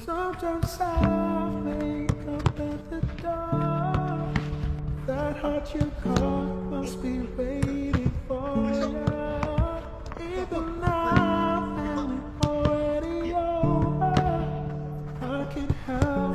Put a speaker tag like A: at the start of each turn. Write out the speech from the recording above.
A: Sometimes softly up at the door. That heart you caught must be waiting for you. Even now, and it's already over, I can help.